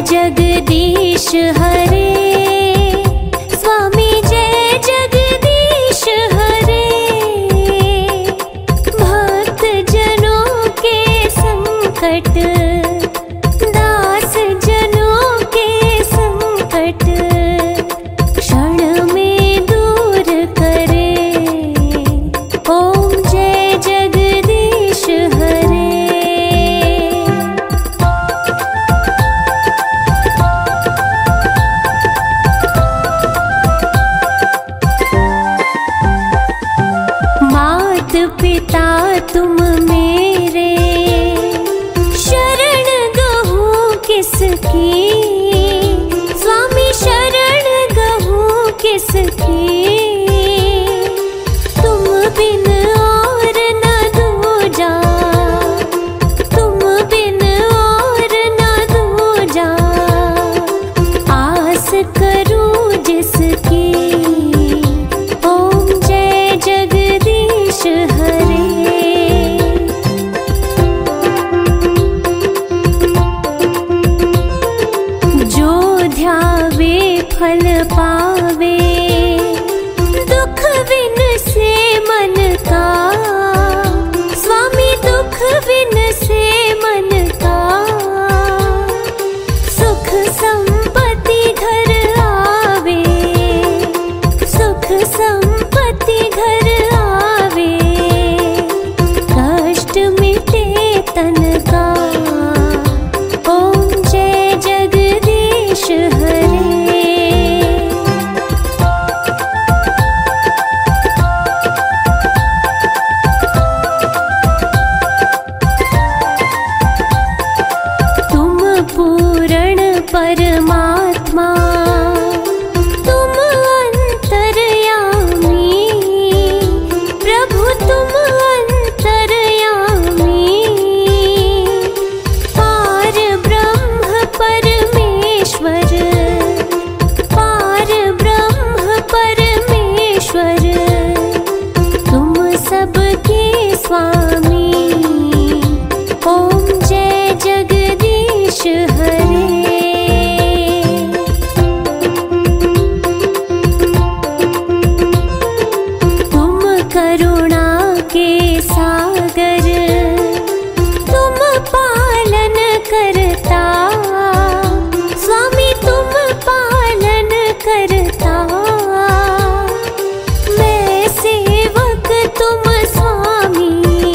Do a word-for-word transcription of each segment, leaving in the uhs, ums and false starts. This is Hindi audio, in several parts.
जगदीश हरे, स्वामी जय जगदीश हरे। भक्त जनों के संकट, दास जनों के संकट क्षण में दूर करे। ओम जय जगदीश हरे। मात पिता तुम मेरे, शरण गहूँ किसकी, स्वामी शरण गहूँ किसकी। तुम बिन और न दूजा, तुम बिन और न दूजा। आस करूँ जिसकी, ओम जय जगदीश हरे। जो ध्यावे फल पावे, दुख बिन से मन का, स्वामी दुख बिन से मन का। सुख संपत्ति घर आवे, सुख संपत्ति घर आवे। कष्ट मिटे तन का, ओम जय जगदीश हरे। तुम पूर्ण परमात्मा, तुम अंतर्यामी, प्रभु तुम अंतर्यामी। पार ब्रह्म परमेश्वर, पार ब्रह्म परमेश्वर। तुम सबके स्वामी, ओम जय जगदीश हरे। तुम करुणा के सागर, तुम पालन करता, स्वामी तुम पालन करता। मैं सेवक तुम स्वामी,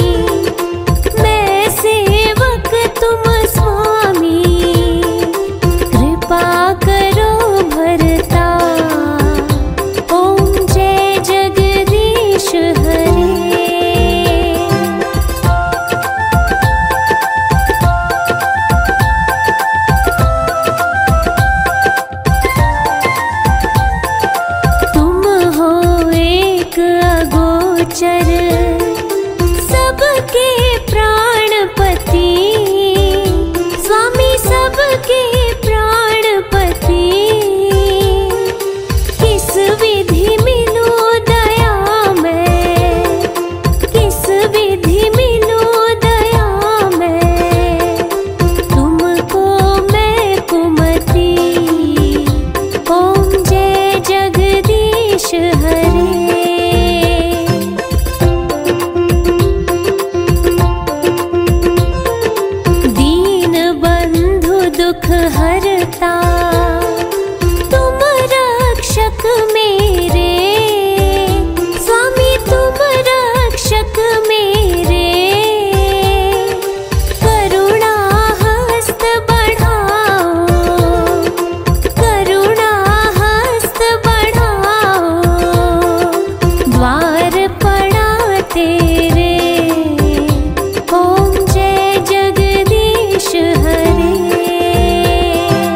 मैं सेवक तुम स्वामी। कृपा करो भरता, ओम जय जगदीश हरे। तुम हो एक अगोचर, सबके प्राणपति, स्वामी सबके प्राणपति। किस विधि मिलो दया मैं, किस विधि मिलो दया मैं। तुमको मैं कुमति, ओम जय जगदीश हरे। दीन बंधु दुख हरता, तुम रक्षक मेरे, स्वामी तुम रक्षक मेरे। करुणा हस्त बढ़ाओ, करुणा हस्त बढ़ाओ। द्वार पड़ा तेरे, ओम जय जगदीश हरे।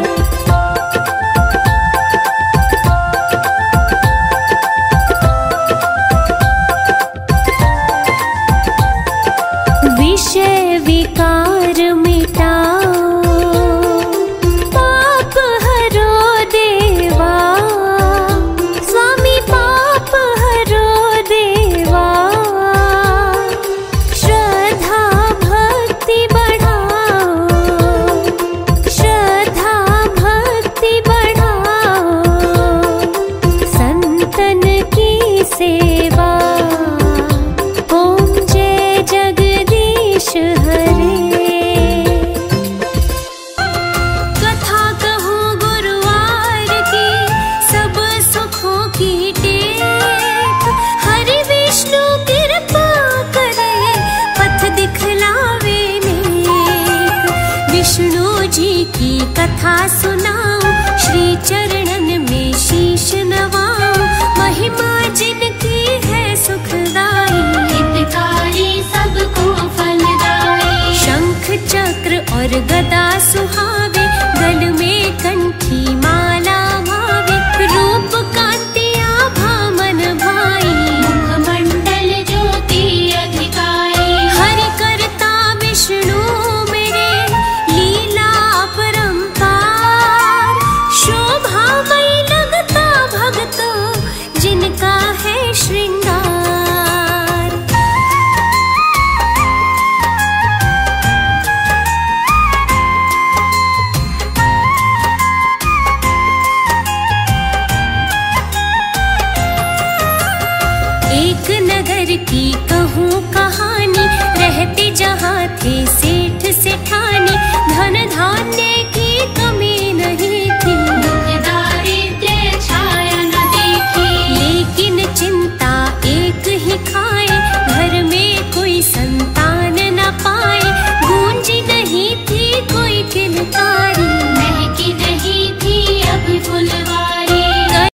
जी की कथा सुनाऊं, श्री चरणन में शीश नवाऊं। महिमा जिनकी है सुखदाई, हितकारी सबको फलदाई। शंख चक्र और गदा सुहावे, गल में कंठी माला भावे। रूप कांति आभा मन भाई, मुखमंडल ज्योति अधिकाई। हरि करता विष्णु मेरे, लीला अपरंपार। शोभामयी लगता भक्तों, जिनका है श्रृंगार। एक नगर की कहूँ कहा,